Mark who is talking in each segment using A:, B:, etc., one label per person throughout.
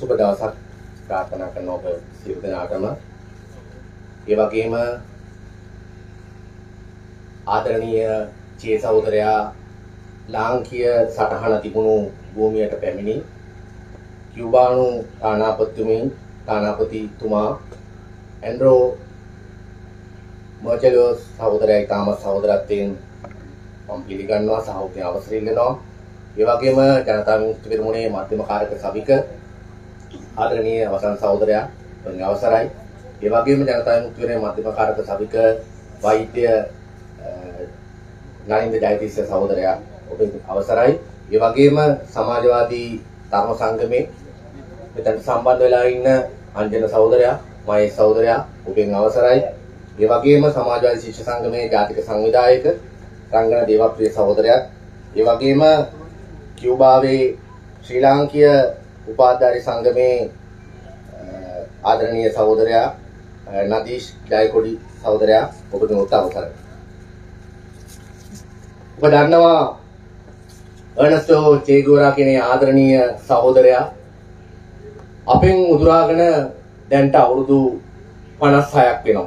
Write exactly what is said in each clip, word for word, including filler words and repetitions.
A: සුබ දවසක් ප්‍රාර්ථනා කරනවා ඔබ සියලු දෙනාටම. ඒ වගේම ආදරණීය චේ සහෝදරයා ලාංකීය සටහන තිබුණු භූමියට පැමිණි කියුබානු තානාපතිතුමින් තානාපතිතුමා ඇන්ඩ්‍රෝ මර්චෙලෝස් සහෝදරයා තාම සහෝදරත්වයෙන් මම පිළිගන්නවා සහෝදරයන් අවසර ඉල්ලනවා. ඒ වගේම ජනතා විමුක්ති පෙරමුණේ මධ්‍යම කාරක සභික ආදරණීය වසන්ත සහෝදරයා ඔබගේ අවසරයි. ඒ වගේම ජනතා විමුක්ති පෙරමුණේ මධ්‍යම කාරක සභික වෛද්‍ය නලින්ද ජයතිස්ස සහෝදරයා ඔබගේ අවසරයි. ඒ වගේම සමාජවාදී ධර්ම සංගමේ මෙතන සම්බන්ධ වෙලා ඉන්න අංජන සහෝදරයා මහේෂ් සහෝදරයා ඔබෙන් අවසරයි. ඒ වගේම සමාජවාදී ශිෂ්‍ය සංගමේ ජාතික සංවිධායක රංගන දේවප්‍රිය සහෝදරයා, ඒ වගේම කියුබාවේ ශ්‍රී ලාංකීය උපාධිධාරී සංගමේ ආදරණීය සහෝදරයා නදීෂ් ජයකොඩි සහෝදරයා ඔබතුම උත් අවසරයි. ඔබ දන්නවා අර්නස්ටෝ චේ ගුවරා කියන ආදරණීය සහෝදරයා අපෙන් උදුරාගෙන දැන්ට අවුරුදු පනස් හයක් වෙනවා.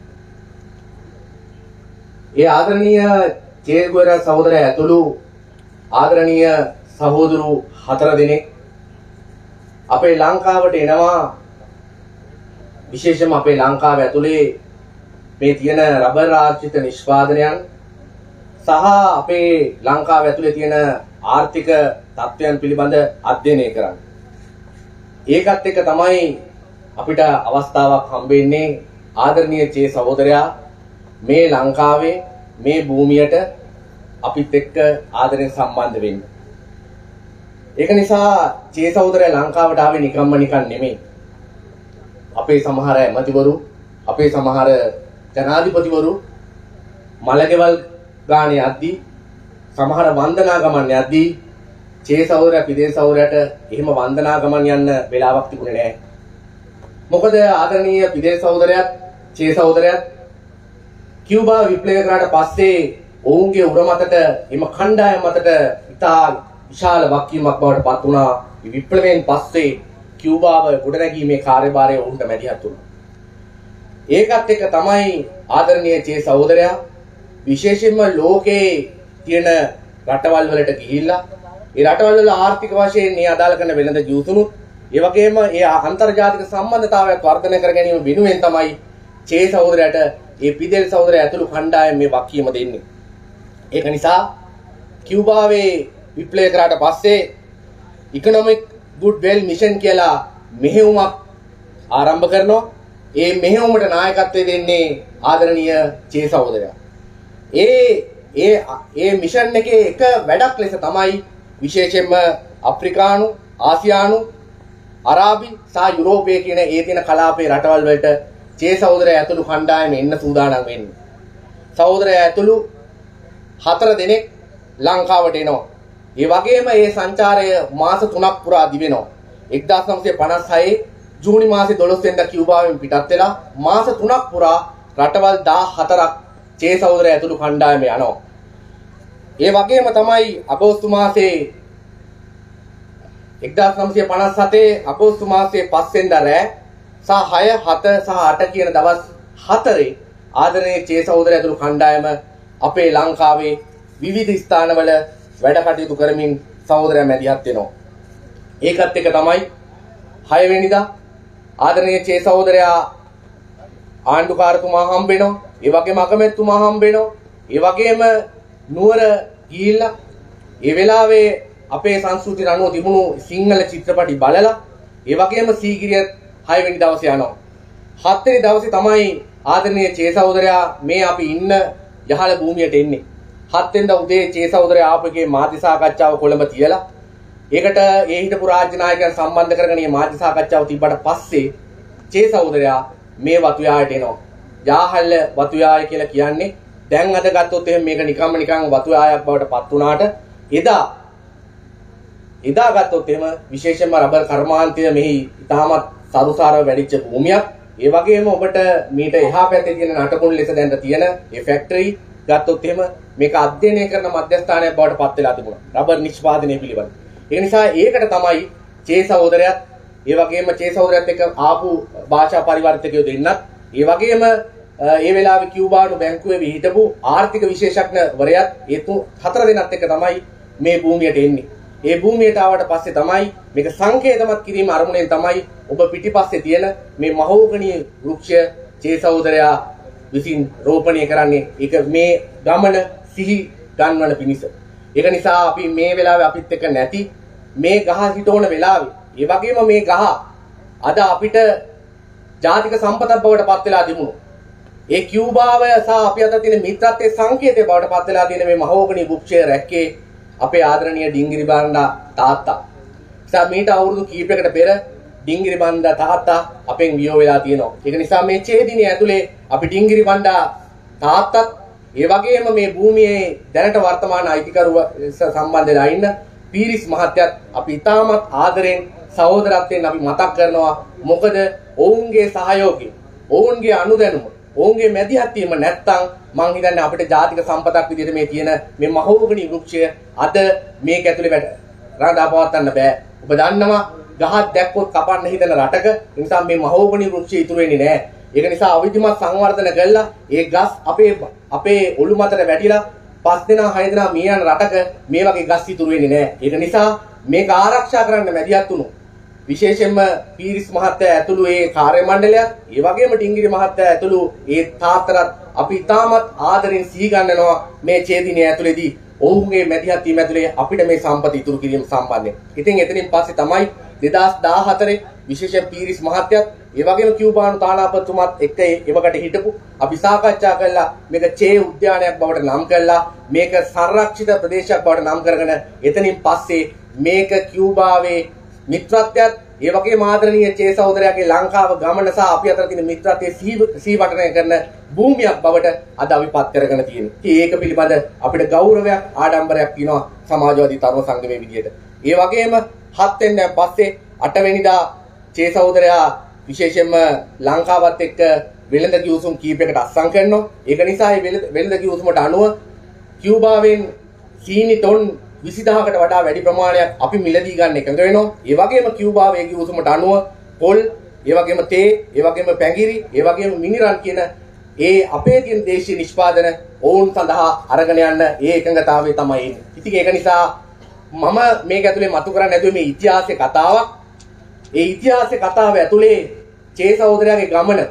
A: ඒ ආදරණීය චේ ගුවරා සහෝදරයා ඇතුළු ආදරණීය සහෝදරු හතර දෙනෙක් අපේ ලංකාවට එනවා. විශේෂයෙන්ම අපේ ලංකාව ඇතුලේ මේ තියෙන රබර් ආශ්‍රිත නිෂ්පාදනයන් සහ අපේ ලංකාව ඇතුලේ තියෙන ආර්ථික තත්ත්වයන් පිළිබඳ අධ්‍යයනය කරන්න. ඒකත් එක්ක තමයි අපිට අවස්ථාවක් හම්බෙන්නේ ආදරණීය චේ සහෝදරයා මේ ලංකාවේ මේ භූමියට අපිත් එක්ක ආදරෙන් සම්බන්ධ වෙන්න. ඒක නිසා චේ සහෝදරයා ලංකාවට ආවේ නිකම්ම නිකන් නෙමෙයි. අපේ සමහර ඇමතිවරු, අපේ සමහර ජනාධිපතිවරු මලගෙවල් ගානේ යද්දී, සමහර වන්දනා ගමන් යද්දී චේ සහෝදරයා පිදේ සහෝදරයාට එහෙම වන්දනා ගමන් යන්න වෙලාවක් තිබුණේ නැහැ. මොකද ආදරණීය පිදේ සහෝදරයාත් චේ සහෝදරයාත් කියුබා විප්ලවය කරාට පස්සේ ඔවුන්ගේ උර මතට එම කණ්ඩායම මතට ඉතා විශාල වක්කීමක් බවට පත් වුණා. මේ විප්ලවයෙන් පස්සේ කියුබාව ගොඩනැගීමේ කාර්යභාරය ඔවුන්ට මැදිහත් වුණා. ඒකත් එක්ක තමයි ආදරණීය චේ සහෝදරයා විශේෂයෙන්ම ලෝකේ තියෙන රටවල් වලට ගිහිල්ලා ඒ රටවල් වල ආර්ථික වශයෙන් මේ අදාළ කරන වෙළඳ ජූතුණුත් ඒ වගේම ඒ අන්තර්ජාතික සම්බන්ධතාවයක් වර්ධනය කර ගැනීම වෙනුවෙන් තමයි චේ සහෝදරයාට ඒ පිදෙල් සහෝදරයා ඇතුළු කණ්ඩායම මේ වක්කීම දෙන්නේ. ඒක නිසා කියුබාවේ විප්ලවය කරාට පස්සේ ඉකොනොමික් ගුඩ්විල් මිෂන් කියලා මෙහෙයුමක් ආරම්භ කරනවා. ඒ මෙහෙයුමට නායකත්වය දෙන්නේ ආදරණීය චේ සහෝදරයා. ඒ ඒ ඒ මිෂන් එකේ එක වැඩක් ලෙස තමයි විශේෂයෙන්ම අප්‍රිකානු, ආසියානු, අරාබි සහ යුරෝපයේ කියන ඒ තියෙන කලාපයේ රටවල් වලට චේ සහෝදරයා ඇතුළු කණ්ඩායම එන්න සූදානම් වෙන්නේ. සහෝදරයා ඇතුළු හතර දෙනෙක් ලංකාවට එනවා. ඒ වගේම මේ සංචාරය මාස තුනක් පුරා දිවෙනවා. එක්දාස් නවසිය පනස් හයේ ජූනි මාසේ දොළොස් වෙනිදා කියුබාවෙන් පිටත් වෙලා මාස තුනක් පුරා රටවල් දාහතරක් චේ සහෝදරයා ඇතුළු කණ්ඩායම යනවා. ඒ වගේම තමයි අගෝස්තු මාසේ එක්දාස් නවසිය පනස් හතේ අගෝස්තු මාසේ පස් වෙනිදා රෑ සහ හය, හත සහ අට කියන දවස් හතරේ ආදරණීය චේ සහෝදරයා ඇතුළු කණ්ඩායම අපේ ලංකාවේ විවිධ ස්ථානවල වැඩ කටයුතු කරමින් සහෝදරයා මැදිහත් වෙනවා. ඒකත් එක තමයි හය වෙනිදා ආදරණීය චේ සහෝදරයා ආණ්ඩුකාරතුමා හම්බ වෙනවා. ඒ වගේම අගමැතිතුමා හම්බ වෙනවා. ඒ වගේම නුවර ගිහිල්ලා ඒ වෙලාවේ අපේ සංස්කෘතිය අනුව තිබුණු සිංහල චිත්‍රපටි බලලා ඒ වගේම සීගිරිය හය වෙනි දවසේ යනවා. හත් වෙනි දවසේ තමයි ආදරණීය චේ සහෝදරයා මේ අපි ඉන්න යහළ භූමියට එන්නේ. හත් වෙනිදා උදේ චේ සහෝදරයා ආපුගේ මාධ්‍ය සාකච්ඡාව කොළඹ තියලා ඒකට ඒ හිටපු රාජ්‍ය නායකයන් සම්බන්ධ කරගෙන මේ මාධ්‍ය සාකච්ඡාව තිබ්බට පස්සේ චේ සහෝදරයා මේ වතුයායට එනවා. යාහල්ල වතුයාය කියලා කියන්නේ දැන් අද ගත්තොත් එහෙනම් මේක නිකම්ම නිකන් වතුයායක් බවට පත් වුණාට එදා එදා ගත්තොත් එහෙම විශේෂයෙන්ම රබර් කර්මාන්තය මෙහි ඉතාමත් සරුසාරව වැඩිච්ච භූමියක්. ඒ වගේම ඔබට මීට එහා පැත්තේ තියෙන නටබුන් ලෙස දැන් තියෙන ඒ ෆැක්ටරි ගත්තොත් එහෙම මේක අධ්‍යයනය කරන මධ්‍යස්ථානයක් බවට පත් වෙලා තිබුණා. රබර් නිෂ්පාදනය පිළිබඳ. ඒ නිසා ඒකට තමයි චේ සහෝදරයාත් ඒ වගේම චේ සහෝදරයත් එක්ක ආපු භාෂා පරිවර්තකයෝ දෙන්නත්, ඒ වගේම ඒ වෙලාවේ කියුබානු බැංකුවේ හිටපු ආර්ථික විශේෂඥවරයාත් ඒ තුන් හතර දෙනාත් එක්ක තමයි මේ භූමියට එන්නේ. ඒ භූමියට ආවට පස්සේ තමයි මේක සංකේතමත් කිරීම අරමුණෙන් තමයි ඔබ පිටිපස්සේ තියෙන මේ මහෝගනී වෘක්ෂය චේ සහෝදරයා විසින් රෝපණය කරන්නේ. ඒක මේ ගමන සිහි ගන්වන පිණිස. ඒක නිසා අපි මේ වෙලාවේ අපිත් එක්ක නැති මේ ගහ හිටෝන වෙලාවේ, ඒ වගේම මේ ගහ අද අපිට ජාතික සම්පතක් බවට පත් වෙලා තිබුණා. ඒ කියුබාව සහ අපි අතර තියෙන මිත්‍රත්වයේ සංකේතය බවට පත් වෙලා තියෙන මේ මහෝගනී වෘක්ෂය රැක්කේ අපේ ආදරණීය ඩිංගිරි බණ්ඩා තාත්තා. නිසා මීට අවුරුදු කීපයකට පෙර ඩිංගිරි බණ්ඩා තාත්තා අපෙන් වියෝ වෙලා තියෙනවා. ඒක නිසා මේ ඡේ දිනේ ඇතුලේ අපි ඩිංගිරි බණ්ඩා තාත්තත් ඒ වගේම මේ භූමියේ දැනට වර්තමාන අයිතිකරුව සම්බන්ධ වෙලා ඉන්න පීරිස් මහත්තයත් අපි ඉතාමත් ආදරෙන් සහෝදරත්වයෙන් අපි මතක් කරනවා. මොකද ඔවුන්ගේ සහයෝගය, ඔවුන්ගේ අනුදැනුම, ඔවුන්ගේ මැදිහත් වීම නැත්තම් මං හිතන්නේ අපිට ජාතික සම්පතක් විදිහට මේ තියෙන මේ මහෝගනී වෘක්ෂය අද මේක ඇතුලේ වැඩ රඳා පවත්වන්න බෑ. ඔබ දන්නවා ගහක් දැක්කොත් කපන්න හිතන රටක නිසා මේ මහෝගනී වෘක්ෂය ඉතුරු වෙන්නේ නැහැ. ඒක නිසා අවිධිමත් සංවර්ධන කළා ඒ ගස් අපේ අපේ ඔළු මතට වැටිලා පස් දෙනා හය දෙනා මිය යන රටක මේ වගේ ගස් ඉතුරු වෙන්නේ නැහැ. ඒක නිසා මේක ආරක්ෂා කරන්න මැදිහත් වුණු විශේෂයෙන්ම පීරිස් මහත්තයා ඇතුළු ඒ කාර්ය මණ්ඩලයත්, ඒ වගේම ඩිංගිරි මහත්තයා ඇතුළු ඒ තාත්තරත් අපි ඉතාමත් ආදරෙන් සිහි ගන්නනවා මේ ඡේ දිනය ඇතුළේදී ඔවුන්ගේ මැදිහත් වීම ඇතුලේ අපිට මේ සම්පත ඉතුරු කිරීම සම්බන්ධයෙන්. ඉතින් එතනින් පස්සේ තමයි දෙදාස් දාහතරේ විශේෂ පීරිස් මහත්තයත් ඒ වගේම කියුබානු තානාපතිතුමාත් එක්ක එවකට හිටපු අපි සාකච්ඡා කළා මේක ඡේ උද්‍යානයක් බවට නම් කළා, මේක සංරක්ෂිත ප්‍රදේශයක් බවට නම් කරගෙන එතනින් පස්සේ මේක කියුබාවේ මිත්‍රත්වයත් ඒ වගේම ආදරණීය ඡේ සහෝදරයාගේ ලංකාව ගමන සහ අපි අතර තියෙන මිත්‍රත්වයේ සීවටනය කරන භූමියක් බවට අද අපි පත් කරගෙන තියෙනවා. ඉතින් ඒක පිළිබඳ අපිට ගෞරවයක් ආඩම්බරයක් තියෙනවා සමාජවාදී තරුණ සංගමයේ විදියට. ඒ වගේම හත් වෙනිදා පස්සේ අට වෙනිදා ඡේ සහෝදරයා විශේෂයෙන්ම ලංකාවත් එක්ක වෙළඳ කිවිසුම් කීපයකට අත්සන් කරනවා. ඒක නිසා මේ වෙළඳ කිවිසුමට අනුව කියුබාවෙන් සීනි ටොන් විසිදහකට වඩා වැඩි ප්‍රමාණයක් අපි මිලදී ගන්න එකඟ වෙනවා. ඒ වගේම කියුබාවේ කිවිසුමට අනුව පොල්, ඒ වගේම තේ, ඒ වගේම පැංගිරි, ඒ වගේම මිනිරන් කියන ඒ අපේ තියෙන දේශීය නිෂ්පාදන ඕන් සඳහා අරගෙන යන්න ඒ එකඟතාවය තමයි එන්නේ. ඉතින් ඒක නිසා මම මේක ඇතුලේ මතු කරන්නේ නැතුව මේ ඉතිහාසයේ කතාවක්. ඒ ඉතිහාසයේ කතාව ඇතුලේ ඡේ සහෝදරයාගේ ගමන,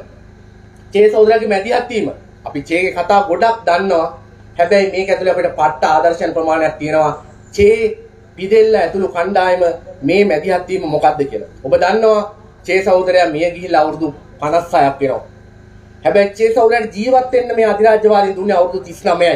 A: ඡේ සහෝදරයාගේ මැදිහත් වීම අපි ඡේගේ කතාව ගොඩක් දන්නවා. හැබැයි මේක ඇතුලේ අපිට පට්ට ආදර්ශයන් ප්‍රමාණයක් තියෙනවා. ඡේ පිදෙල්ල ඇතුළු කණ්ඩායම මේ මැදිහත් වීම මොකක්ද කියලා. ඔබ දන්නවා ඡේ සහෝදරයා මිය ගිහිල්ලා අවුරුදු පනස් හයක් වෙනවා. හැබැයි ඡේ සහෝදරයාට ජීවත් වෙන්න මේ අධිරාජ්‍යවාදීන් දුන්නේ අවුරුදු තිස් නවයයි.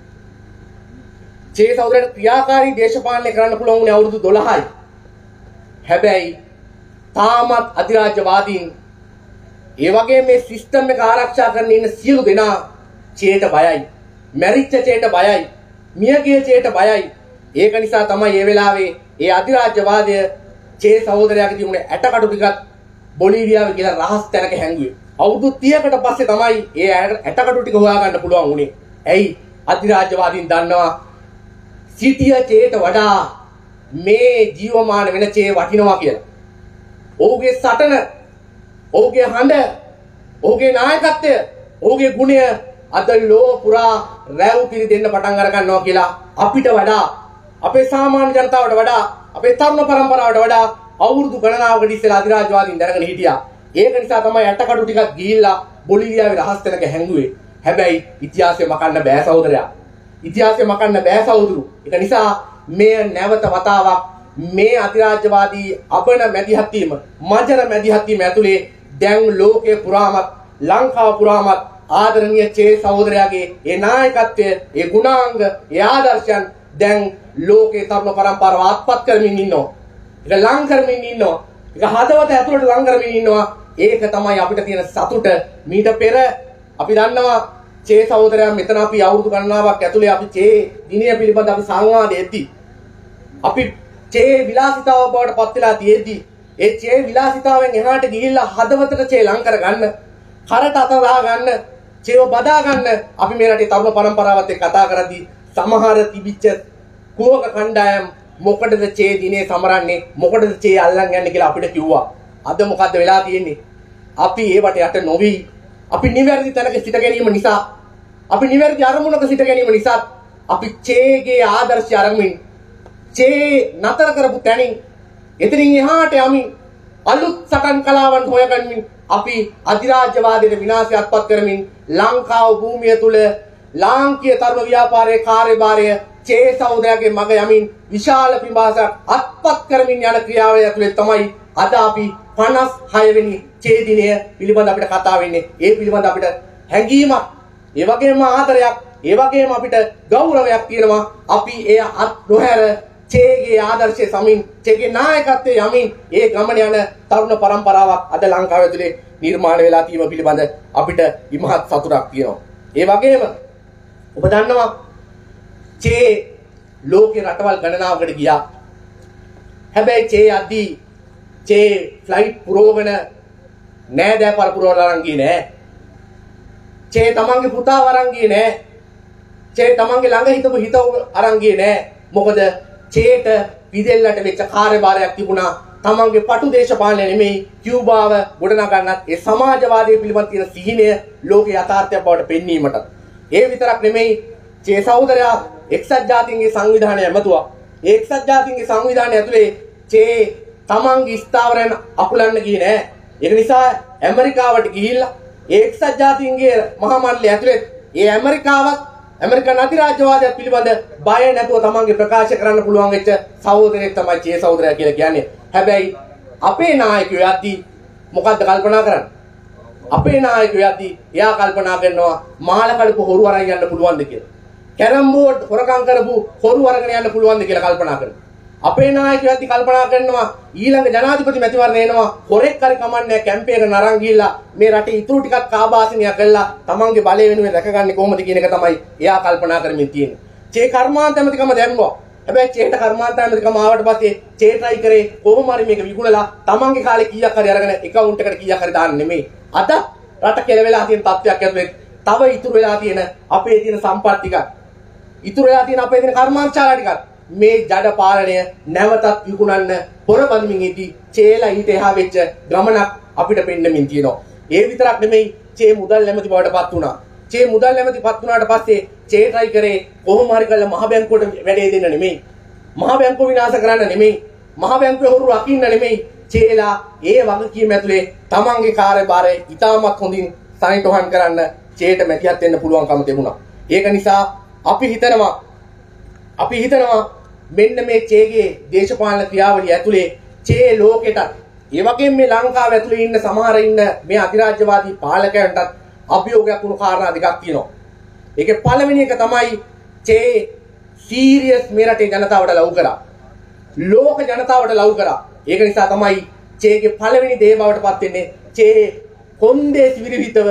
A: ඡේ සහෝදරයාට ක්‍රියාකාරී දේශපාලනය කරන්න පුළුවන් වුණේ අවුරුදු දොළහයි. හැබැයි තාමත් අධිරාජ්‍යවාදීන් ඒ වගේ මේ සිස්ටම් එක ආරක්ෂා කරගෙන ඉන්න සියලු දෙනා ඡේට බයයි. මැරිච්ච ඡේට බයයි. මියගිය ඡේට බයයි. ඒක නිසා තමයි මේ වෙලාවේ ඒ අධිරාජ්‍යවාදය ඡේ සහෝදරයාගේ තිබුණේ ඇටකටු ටිකක් බොලීවියාවේ කියලා රහස් තැනක හැංගුවේ. අවුරුදු තිහකට පස්සේ තමයි ඒ ඇටකටු ටික හොයාගන්න පුළුවන් වුණේ. ඇයි? අධිරාජ්‍යවාදීන් දන්නවා සිටිය ඡේට වඩා මේ ජීවමාන වෙන ඡේ වටිනවා කියලා. ඔහුගේ සටන, ඔහුගේ හඬ, ඔහුගේ නායකත්වය, ඔහුගේ ගුණය අද ලෝ පුරා රැව් පිරි දෙන්න පටන් අර ගන්නවා කියලා අපිට වඩා, අපේ සාමාන්‍ය ජනතාවට වඩා, අපේ තරුණ පරම්පරාවට වඩා අවුරුදු ගණනාවකට ඉස්සෙල්ලා අධිරාජ්‍යවාදීන් දැනගෙන හිටියා. ඒක නිසා තමයි ඇටකටු ටිකක් ගිහිල්ලා බොලීවියාවේ රහස් තැනක හැංගුවේ. හැබැයි ඉතිහාසය මකන්න බෑ සහෝදරයා. ඉතිහාසය මකන්න බෑ සහෝදරු. ඒක නිසා මේ නැවත වතාවක් මේ අධිරාජ්‍යවාදී අබන මැදිහත් වීම, මජර මැදිහත් වීම ඇතුලේ දැන් ලෝකේ පුරාමත්, ලංකාව පුරාමත් ආදරණීය ඡේ සහෝදරයාගේ ඒ නායකත්වය, ඒ ගුණාංග, ඒ ආදර්ශයන් දැන් ලෝකේ තරුණ පරම්පරාව අත්පත් කරමින් ඉන්නවා. ඒක ලං කරමින් ඉන්නවා. ඒක හදවත ඇතුළට ලං කරමින් ඉන්නවා. ඒක තමයි අපිට තියෙන සතුට. මීට පෙර අපි දන්නවා ඡේ සහෝදරයා මෙතන අපි අවුරුදු ගණනාවක් ඇතුලේ අපි ඡේ දිනය පිළිබඳ අපි සංවාදයේදී අපි ඡේ විලාසිතාව බවට පත් වෙලා තියෙද්දි ඒ ඡේ විලාසිතාවෙන් එහාට ගිහිල්ලා හදවතට ඡේ ලං කරගන්න, කරට අතදා ගන්න, ඡේව බදා ගන්න අපි මේ රටේ තරුණ පරම්පරාවත් එක්ක කතා කරද්දී සමහර තිබිච්ච කුවක කණ්ඩායම් මොකටද ඡේ දිනේ සමරන්නේ, මොකටද ඡේ අල්ලන් යන්නේ කියලා අපිට කිව්වා. අද මොකද්ද වෙලා තියෙන්නේ? අපි ඒවට යට නොවි අපි නිවැරදි තැනක සිට ගැනීම නිසා අපි නිවැරදි අරමුණක සිට ගැනීම නිසා අපි චේගේ ආදර්ශය අරමුණින් චේ නතර කරපු තැනින් එතනින් එහාට යමින් අලුත් සටන් කලාවන් හොයගනිමින් අපි අධිරාජ්‍යවාදයේ විනාශයත්පත් කරමින් ලංකාව භූමිය තුල ලාංකීය තරුණ ව්‍යාපාරයේ කාර්යභාරය චේ සහෝදරයාගේ මග යමින් විශාල පිපාසක් අත්පත් කරමින් යන ක්‍රියාවය ඇතුළේ තමයි අද අපි පනස් හය වෙනි චේ දිනය පිළිබඳ අපිට කතා වෙන්නේ. ඒ පිළිබඳ අපිට හැඟීමක්, ඒ වගේම ආදරයක්, ඒ වගේම අපිට ගෞරවයක් තියෙනවා. අපි එය අත් නොහැර චේගේ ආදර්ශයේ සමින් චේගේ නායකත්වයේ යමින් ඒ ගමන යන තරුණ පරම්පරාවක් අද ලංකාව ඇතුලේ නිර්මාණය වෙලා තියෙන පිළිබඳ අපිට ඉමහත් සතුටක් තියෙනවා. ඒ වගේම ඔබ දන්නවා චේ ලෝකේ රටවල් ගණනාවකට ගියා. හැබැයි චේ යද්දී චේ ෆ්ලයිට් පුරවගෙන නෑදෑ පරපුරවල අරන් ගියේ නෑ. චේ තමන්ගේ පුතාව අරන් ගියේ නෑ. චේ තමන්ගේ ළඟ හිටපු හිතව අරන් ගියේ නෑ. මොකද චේට විදෙල්ලට වෙච්ච කාර්යභාරයක් තිබුණා. තමන්ගේ පටු දේශපාලනය නෙමෙයි කියුබාව ගොඩනගන්නත් ඒ සමාජවාදයේ පිළිබඳ තියෙන සිහිනය ලෝකේ යථාර්ථයක් බවට පෙන්වීමට. ඒ විතරක් නෙමෙයි චේ සහෝදරයා එක්සත් ජාතීන්ගේ සංවිධානය ඇමතුවා. ඒ එක්සත් ජාතීන්ගේ සංවිධානය ඇතුලේ චේ තමන්ගේ ස්ථාවරයන් අකුලන්න ගියේ නෑ. ඒක නිසා ඇමරිකාවට ගිහිල්ලා ඒ එක්සත් ජාතීන්ගේ මහා මණ්ඩලය ඇතුලේ ඒ ඇමරිකාවත් ඇමරිකන් අධිරාජ්‍යවාදය පිළිබඳ බය නැතුව තමන්ගේ ප්‍රකාශ කරන්න පුළුවන් වෙච්ච සහෝදරයෙක් තමයි චේ සහෝදරයා කියලා කියන්නේ. හැබැයි අපේ නායකයෝ යද්දී මොකද්ද කල්පනා කරන්නේ? අපේ නායකයෝ යද්දී එයා කල්පනා කරනවා මාළ කඩපු හොරු අරන් යන්න පුළුවන්ද කියලා. කැරම් බෝඩ් හොරකම් කරපු හොරු අරගෙන යන්න පුළුවන්ද කියලා කල්පනා කරනවා. අපේ නායකයෝ යද්දී කල්පනා කරනවා ඊළඟ ජනාධිපති මැතිවරණය එනවා හොරෙක් හරි කමන්නේ කැම්පේන නරන් ගිහිල්ලා මේ රටේ ඉතුරු ටිකක් කාබාසිනිය කළා තමන්ගේ බලය වෙනුවෙන් රැකගන්නේ කොහොමද කියන එක තමයි එයා කල්පනා කරමින් තියෙන්නේ. චේ කර්මාන්ත ඇමතිකම දැම්මා. හැබැයි චේට කර්මාන්ත ඇමතිකම ආවට පස්සේ චේ try කරේ කොහොම හරි මේක විකුණලා තමන්ගේ කාලේ කීයක් හරි අරගෙන account එකට කීයක් හරි දාන්න නෙමෙයි. අද රට කෙලවෙලා තියෙන තත්ත්වයක් ඇතුලේ තව ඉතුරු වෙලා තියෙන අපේ තියෙන සම්පත් ටික ඉතුරු වෙලා තියෙන අපේ තියෙන කර්මාන්තශාලා ටික මේ ජඩ පාලනය නැවතත් විකුණන්න පොරබන්මින් ඉදී චේලා ඊට එහා වෙච්ච ගමනක් අපිට පෙන්නමින් තියෙනවා. ඒ විතරක් නෙමෙයි චේ මුදල් නැමැති බවටපත් වුණා. චේ මුදල් නැමැතිපත් වුණාට පස්සේ චේ try කරේ කොහොම හරි කරලා මහ බැංකුවට වැඩේ දෙන්න නෙමෙයි. මහ බැංකුව විනාශ කරන්න නෙමෙයි. මහ බැංකුවේ හොරු රකින්න නෙමෙයි. චේලා ඒ වගකීම ඇතුලේ තමන්ගේ කාර්යභාරය ඉතාමත් හොඳින් සනිටුහන් කරන්න චේට මැදිහත් වෙන්න පුළුවන්කම තිබුණා. ඒක නිසා අපි හිතනවා අපි හිතනවා මෙන්න මේ චේගේ දේශපාලන ක්‍රියාවලිය ඇතුලේ චේ ලෝකෙට ඒ වගේම මේ ලංකාව ඇතුලේ ඉන්න සමහර ඉන්න මේ අධිරාජ්‍යවාදී පාලකයන්ටත් අභියෝගයක් වුණු කාරණා දෙකක් තියෙනවා. ඒකේ පළවෙනි එක තමයි චේ සීරියස් මේ රටේ ජනතාවට ලව් කරා. ලෝක ජනතාවට ලව් කරා. ඒක නිසා තමයි චේගේ පළවෙනි දේ බවට පත් වෙන්නේ චේ කොන්දේසි විරහිතව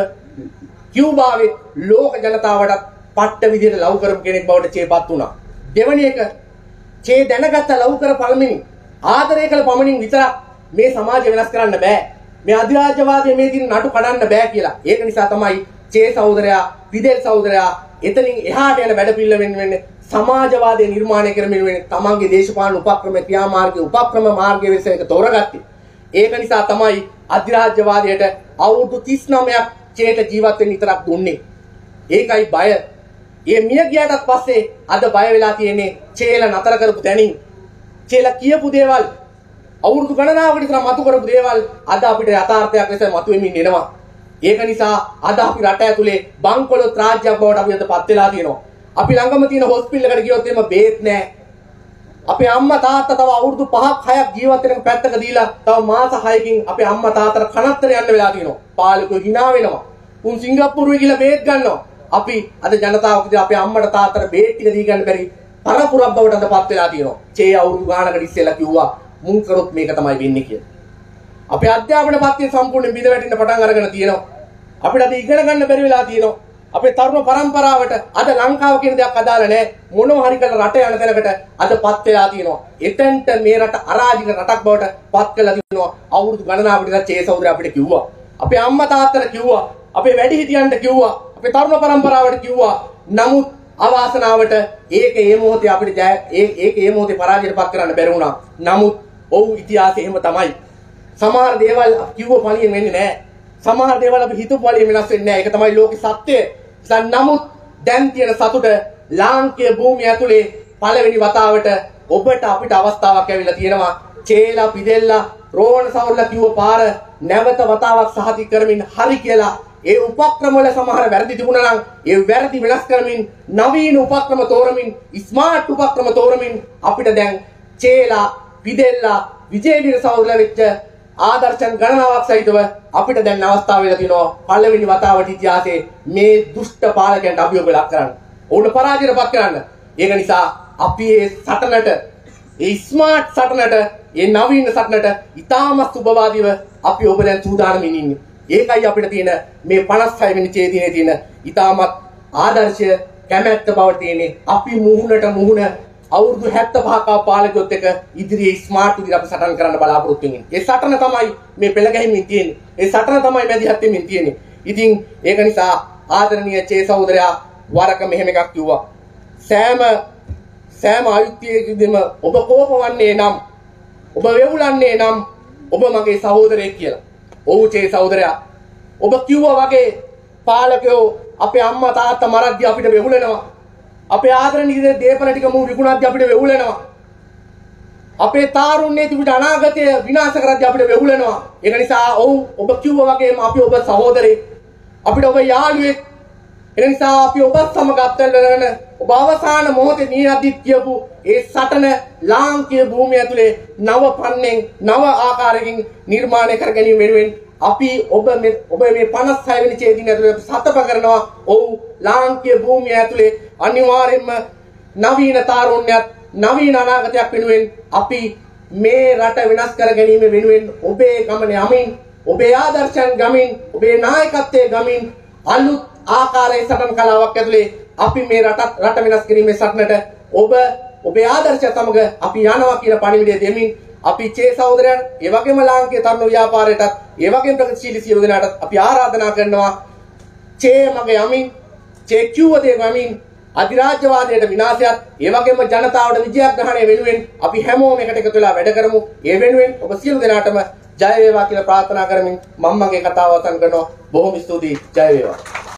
A: කියුබාවේ ලෝක ජනතාවට පට්ට විදිහට ලව් කරපු කෙනෙක් බවට චේපත් වුණා. දෙවැනි එක චේ දැනගත්ත ලව් කර පළමින් ආදරය කළ පමණින් විතරක් මේ සමාජය වෙනස් කරන්න බෑ. මේ අධිරාජ්‍යවාදයේ මේ දින නඩු කඩන්න බෑ කියලා. ඒක නිසා තමයි චේ සහෝදරයා, විදෙල් සහෝදරයා එතනින් එහාට යන වැඩ පිළිවෙල වෙන්නේ සමාජවාදය නිර්මාණය කරමින් වෙන්නේ තමන්ගේ දේශපාලන උපක්‍රම ක්‍රියාමාර්ගයේ උපක්‍රම මාර්ගයේ වෙස එක තෝරගත්තේ. ඒක නිසා තමයි අධිරාජ්‍යවාදයට අවුරුදු තිස් නවයක් චේට ජීවත් වෙන්න විතරක් දුන්නේ. ඒකයි බය. ඒ මිය ගියාට පස්සේ අද බය වෙලා තියෙන්නේ චේලා නතර කරපු තැනින්. චේලා කියපු දේවල් අවුරුදු ගණනාවකට ඉතලා මතු කරපු දේවල් අද අපිට යථාර්ථයක් ලෙස මතුවෙමින් එනවා. ඒක නිසා අද අපි රට ඇතුලේ බංකොලොත් රාජ්‍යයක් බවට අපි අදපත් වෙලා තියෙනවා. අපි ළඟම තියෙන හොස්පිටල් එකට ගියොත් එimhe බේත් නැහැ. අපේ අම්මා තාත්තා තව අවුරුදු පහක් හයක් ජීවත් වෙනක පැත්තක දීලා තව මාස හයකින් අපේ අම්මා තාත්තට කනත්තර යන්න වෙලා තියෙනවා. පාලකයෝ hina වෙනවා. උන් සිංගප්පූරුවේ ගිහලා බේත් ගන්නවා. අපි අද ජනතාවකදී අපේ අම්මට තාත්තට බේත් ටික දී ගන්න බැරි පරපුරක් බවට අදපත් වෙලා තියෙනවා. චේ අවුරුදු ගානකට ඉස්සෙල්ලා කිව්වා මුන් කරොත් මේක තමයි වෙන්නේ කියලා. අපේ අධ්‍යාපන පද්ධතිය සම්පූර්ණයෙන් බිඳ වැටෙන්න පටන් අරගෙන තියෙනවා. අපිට අද ඉගෙන ගන්න බැරි වෙලා තියෙනවා. අපේ තරුණ පරම්පරාවට අද ලංකාව කියන දෙයක් අදාළ නැහැ. මොනවා හරි කරලා රට යන තැනකට අදපත් වෙලා තියෙනවා. එතෙන්ට මේ රට අරාජික රටක් බවට පත් කරලා තියෙනවා. අවුරුදු ගණනාවකට ඉඳලා චේ සහෝදරයා අපිට කිව්වා. අපේ අම්මා තාත්තට කිව්වා. අපේ වැඩිහිටියන්ට කිව්වා. අපේ තරුණ පරම්පරාවට කිව්වා. නමුත් අවාසනාවට ඒක ඒ මොහොතේ අපිට ඒ ඒක ඒ මොහොතේ පරාජයටපත් කරන්න බැරි වුණා. නමුත් ඔව් ඉතිහාසය එහෙම තමයි. සමහර දේවල් කිව්ව පළියෙන් වෙන්නේ නැහැ. සමහර දේවල් අපි හිතුව පළියෙන් වෙනස් වෙන්නේ නැහැ. ඒක තමයි ලෝකේ සත්‍යය. නමුත් දැන් තියෙන සතුට ලාංකීය භූමිය ඇතුලේ පළවෙනි වතාවට ඔබට අපිට අවස්ථාවක් ඇවිල්ලා තියෙනවා. චේලා පිදෙල්ලා රෝහණ සවුල්ලා කිව්ව පාර නැවත වතාවක් සහතික කරමින් හරි කියලා ඒ උපක්‍රම වල සමහර වැරදි තිබුණා නම් ඒ වැරදි වෙනස් කරමින් නවීන උපක්‍රම තෝරමින් ස්මාර්ට් උපක්‍රම තෝරමින් අපිට දැන් චේලා පිදෙල්ලා විජේවීර සවුල්ලා වෙච්ච ආදර්ශයන් ගණනාවක් සහිතව අපිට දැන් අවස්ථාව වෙලා තිනවා පළවෙනි වතාවට ඉතිහාසයේ මේ දුෂ්ට පාලකයන්ට අභියෝග ලක් කරන්න. ඔවුන් පරාජයටපත් කරන්න. ඒක නිසා අපි මේ සටනට ඒ ස්මාර්ට් සටනට ඒ නවීන සටනට ඉතාම සුබවාදීව අපි ඔබ දැන් සූදානම්ින් ඉන්නේ. ඒකයි අපිට තියෙන මේ පනස් හය වෙනි ඡේදයේ තියෙන ඉතාමත් ආදර්ශය කැමැත්ත බව තියෙන්නේ. අපි මුහුණට මුහුණ අවුරුදු හැත්තෑ පහක පාලකයොත් එක ඉදිරියේ ස්මාර්ට් විදිහට අපි සටන් කරන්න බලාපොරොත්තු වෙන්නේ. ඒ සටන තමයි මේ පෙළ ගැහිමින් තියෙන්නේ. ඒ සටන තමයි මැදිහත් වෙමින් තියෙන්නේ. ඉතින් ඒක නිසා ආදරණීය චේ සහෝදරයා වරක මෙහෙම එකක් කිව්වා. සෑම සෑම ආයුක්තියකදීම ඔබ කෝපවන්නේ නම් ඔබ වෙවුලන්නේ නම් ඔබ මගේ සහෝදරයෙක් කියලා. ඔව් චේ සහෝදරයා. ඔබ කිව්වා වගේ පාලකයෝ අපේ අම්මා තාත්තා මරද්දී අපිට වෙවුලනවා. අපේ ආදරණීය දේපල ටික මූ විකුණද්දී අපිට වෙවුලනවා. අපේ තාරුණ්‍යයේ තිබිට අනාගතය විනාශ කරද්දී අපිට වෙවුලනවා. ඒක නිසා ඔව් ඔබ කිව්වා වගේම අපි ඔබ සහෝදරයෙක්. අපිට ඔබ යාළුවෙක්. ඒ නිසා අපි ඔබත් සමග අත්වැල්ලගෙන ඔබ අවසාන මොහොතේ නියදිත් කියපු ඒ සටන ලාංකීය භූමිය ඇතුලේ නව පන්නෙන් නව ආකාරයකින් නිර්මාණය කර ගැනීම වෙනුවෙන් අපි ඔබ මේ ඔබ මේ පනස් හය වෙනි ඡේදය ඇතුලේ සතප කරනවා. ඔව් ලාංකීය භූමිය ඇතුලේ අනිවාර්යයෙන්ම නවීන තාරුණ්‍යයක් නවීන අනාගතයක් වෙනුවෙන් අපි මේ රට වෙනස් කර ගැනීම වෙනුවෙන් ඔබේ ගමන යමින් ඔබේ ආදර්ශයන් ගමින් ඔබේ නායකත්වයේ ගමින් අලුත් ආකාරයේ සටන් කලාවක් ඇතුලේ අපි මේ රට රට වෙනස් කිරීමේ සටනට ඔබ ඔබේ ආදර්ශය සමග අපි යනවා කියන පණිවිඩය දෙමින් අපි චේ සහෝදරයන් ඒ වගේම ලාංකීය තරුණ ව්‍යාපාරයටත් ඒ වගේම ප්‍රගතිශීලී සියලු දෙනාටත් අපි ආරාධනා කරනවා චේ මග යමින් චේ කිව්ව දේ ගමින් අධිරාජ්‍යවාදයට විනාශයත් ඒ වගේම ජනතාවට විජයග්‍රහණය වෙනුවෙන් අපි හැමෝම එකට එකතු වෙලා වැඩ කරමු. ඒ වෙනුවෙන් ඔබ සියලු දෙනාටම ජය වේවා කියලා ප්‍රාර්ථනා කරමින් මම මගේ කතාව අවසන් කරනවා. බොහොම ස්තුතියි. ජය වේවා.